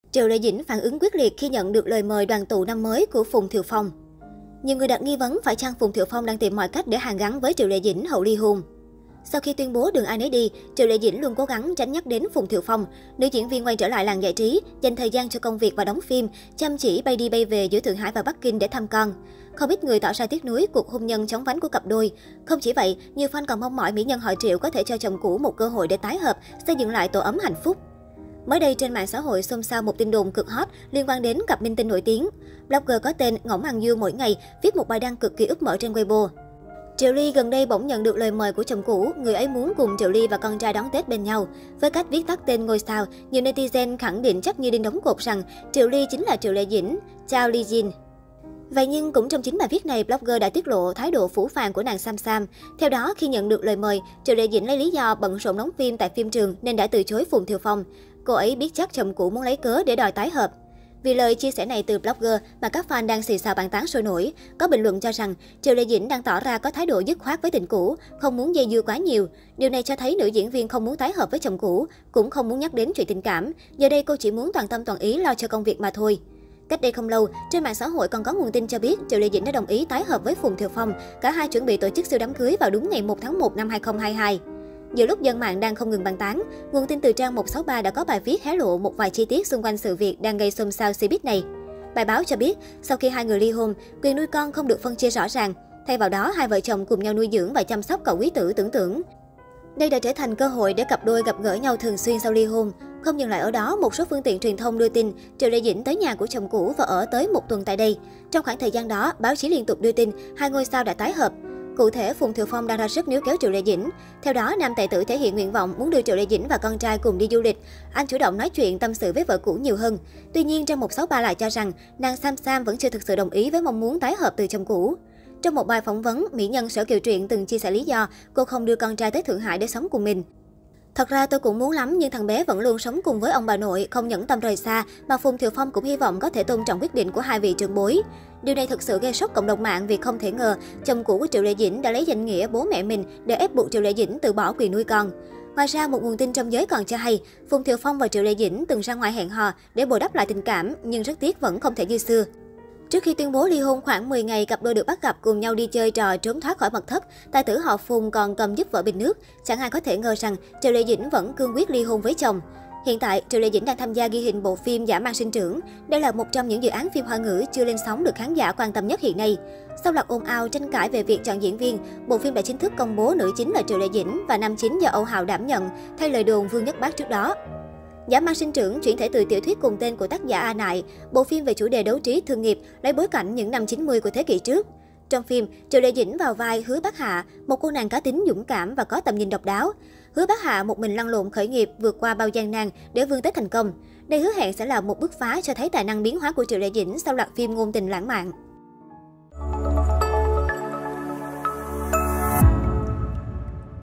Triệu Lệ Dĩnh phản ứng quyết liệt khi nhận được lời mời đoàn tụ năm mới của Phùng Thiệu Phong. Nhiều người đặt nghi vấn phải chăng Phùng Thiệu Phong đang tìm mọi cách để hàn gắn với Triệu Lệ Dĩnh hậu ly hôn. Sau khi tuyên bố đường ai nấy đi, Triệu Lệ Dĩnh luôn cố gắng tránh nhắc đến Phùng Thiệu Phong. Nữ diễn viên quay trở lại làng giải trí, dành thời gian cho công việc và đóng phim, chăm chỉ bay đi bay về giữa Thượng Hải và Bắc Kinh để thăm con. Không ít người tỏ ra tiếc nuối cuộc hôn nhân chóng vánh của cặp đôi. Không chỉ vậy, nhiều fan còn mong mỏi mỹ nhân họ Triệu có thể cho chồng cũ một cơ hội để tái hợp, xây dựng lại tổ ấm hạnh phúc. Mới đây trên mạng xã hội xôn xao một tin đồn cực hot liên quan đến cặp minh tinh nổi tiếng. Blogger có tên Ngỗng Ăn Dưa mỗi ngày viết một bài đăng cực kỳ úp mở trên Weibo. Triệu Ly gần đây bỗng nhận được lời mời của chồng cũ, người ấy muốn cùng Triệu Ly và con trai đón Tết bên nhau. Với cách viết tắt tên ngôi sao, nhiều netizen khẳng định chắc như đinh đóng cột rằng Triệu Ly chính là Triệu Lệ Dĩnh, Chao Ly Jin. Vậy nhưng cũng trong chính bài viết này, blogger đã tiết lộ thái độ phũ phàng của nàng Sam Sam. Theo đó, khi nhận được lời mời, Triệu Lệ Dĩnh lấy lý do bận rộn đóng phim tại phim trường nên đã từ chối Phùng Thiệu Phong. Cô ấy biết chắc chồng cũ muốn lấy cớ để đòi tái hợp. Vì lời chia sẻ này từ blogger mà các fan đang xì xào bàn tán sôi nổi, có bình luận cho rằng Triệu Lệ Dĩnh đang tỏ ra có thái độ dứt khoát với tình cũ, không muốn dây dưa quá nhiều. Điều này cho thấy nữ diễn viên không muốn tái hợp với chồng cũ, cũng không muốn nhắc đến chuyện tình cảm. Giờ đây cô chỉ muốn toàn tâm toàn ý lo cho công việc mà thôi. Cách đây không lâu, trên mạng xã hội còn có nguồn tin cho biết Triệu Lệ Dĩnh đã đồng ý tái hợp với Phùng Thiệu Phong. Cả hai chuẩn bị tổ chức siêu đám cưới vào đúng ngày 1 tháng 1 năm 2022. Giữa lúc dân mạng đang không ngừng bàn tán, nguồn tin từ trang 163 đã có bài viết hé lộ một vài chi tiết xung quanh sự việc đang gây xôn xao showbiz này. Bài báo cho biết, sau khi hai người ly hôn, quyền nuôi con không được phân chia rõ ràng. Thay vào đó, hai vợ chồng cùng nhau nuôi dưỡng và chăm sóc cậu quý tử Tưởng Tưởng. Đây đã trở thành cơ hội để cặp đôi gặp gỡ nhau thường xuyên sau ly hôn. Không dừng lại ở đó, một số phương tiện truyền thông đưa tin Triệu Lệ Dĩnh tới nhà của chồng cũ và ở tới 1 tuần tại đây. Trong khoảng thời gian đó, báo chí liên tục đưa tin hai ngôi sao đã tái hợp. Cụ thể, Phùng Thiệu Phong đang ra sức níu kéo Triệu Lệ Dĩnh. Theo đó, nam tài tử thể hiện nguyện vọng muốn đưa Triệu Lệ Dĩnh và con trai cùng đi du lịch. Anh chủ động nói chuyện tâm sự với vợ cũ nhiều hơn. Tuy nhiên, trang 163 lại cho rằng nàng Sam Sam vẫn chưa thực sự đồng ý với mong muốn tái hợp từ chồng cũ. Trong một bài phỏng vấn, mỹ nhân Sở Kiều Truyện từng chia sẻ lý do cô không đưa con trai tới Thượng Hải để sống cùng mình. Thật ra tôi cũng muốn lắm nhưng thằng bé vẫn luôn sống cùng với ông bà nội, không nhẫn tâm rời xa, mà Phùng Thiệu Phong cũng hy vọng có thể tôn trọng quyết định của hai vị trưởng bối. Điều này thực sự gây sốc cộng đồng mạng vì không thể ngờ chồng cũ của Triệu Lệ Dĩnh đã lấy danh nghĩa bố mẹ mình để ép buộc Triệu Lệ Dĩnh từ bỏ quyền nuôi con. Ngoài ra, một nguồn tin trong giới còn cho hay Phùng Thiệu Phong và Triệu Lệ Dĩnh từng ra ngoài hẹn hò để bồi đắp lại tình cảm, nhưng rất tiếc vẫn không thể như xưa. Trước khi tuyên bố ly hôn khoảng 10 ngày, cặp đôi được bắt gặp cùng nhau đi chơi trò trốn thoát khỏi mật thất. Tài tử họ Phùng còn cầm giúp vợ bình nước. Chẳng ai có thể ngờ rằng Triệu Lệ Dĩnh vẫn cương quyết ly hôn với chồng. Hiện tại, Triệu Lệ Dĩnh đang tham gia ghi hình bộ phim Dã Man Sinh Trưởng. Đây là một trong những dự án phim Hoa ngữ chưa lên sóng được khán giả quan tâm nhất hiện nay. Sau loạt ồn ào tranh cãi về việc chọn diễn viên, bộ phim đã chính thức công bố nữ chính là Triệu Lệ Dĩnh và nam chính do Âu Hào đảm nhận, thay lời đồn Vương Nhất Bác trước đó. Dã Man Sinh Trưởng chuyển thể từ tiểu thuyết cùng tên của tác giả A Nại, bộ phim về chủ đề đấu trí thương nghiệp, lấy bối cảnh những năm 90 của thế kỷ trước. Trong phim, Triệu Lệ Dĩnh vào vai Hứa Bác Hạ, một cô nàng cá tính dũng cảm và có tầm nhìn độc đáo. Hứa Bác Hạ một mình lăn lộn khởi nghiệp, vượt qua bao gian nan để vươn tới thành công. Đây hứa hẹn sẽ là một bứt phá cho thấy tài năng biến hóa của Triệu Lệ Dĩnh sau loạt phim ngôn tình lãng mạn.